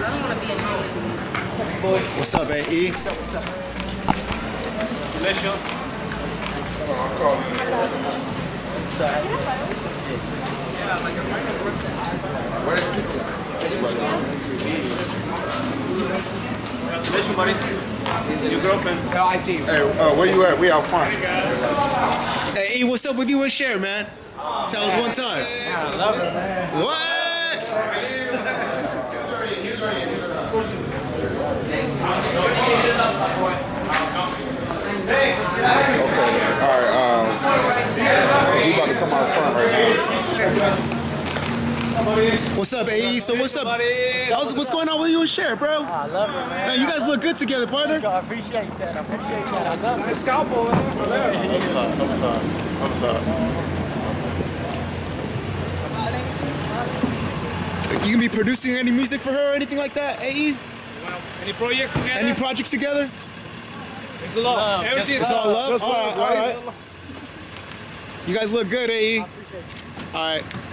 don't want to be in any of these. What's up, AE? Pleasure. I'm calling you. Pleasure, buddy. Your girlfriend. No, I see you. Hey, where you at? We out front. Hey, E, what's up with you and Cher, man? Tell us one time. Yeah, I love it, man. What? Okay. All right. We about to come out front right now. What's up, AE? So what's up? What's going on with you and Cher, bro? I love it, man. Man, you guys look good together, partner. I appreciate that. I appreciate that. I love it. Nice cowboy, man. Other side. Other side. Other side. You gonna be producing any music for her or anything like that, AE? Any project together? Any projects together? It's love. Everything It's is all love? Just All love, right, all right? right. You guys look good, AE. I appreciate it. All right.